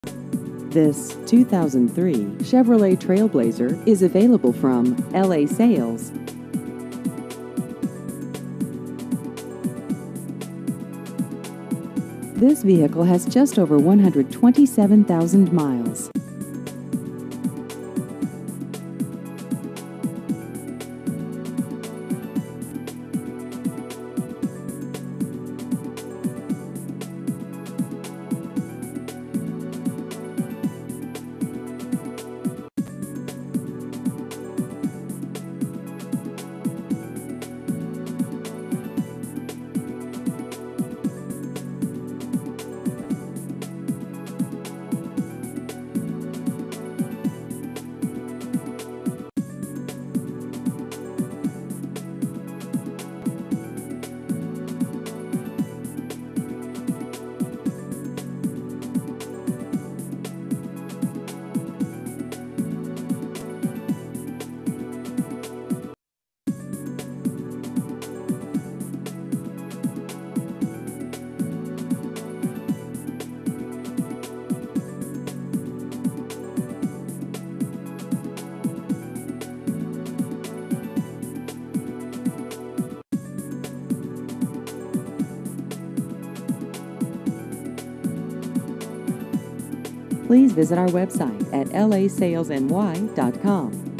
This 2003 Chevrolet Trailblazer is available from LA Sales. This vehicle has just over 127,000 miles. Please visit our website at lasalesny.com.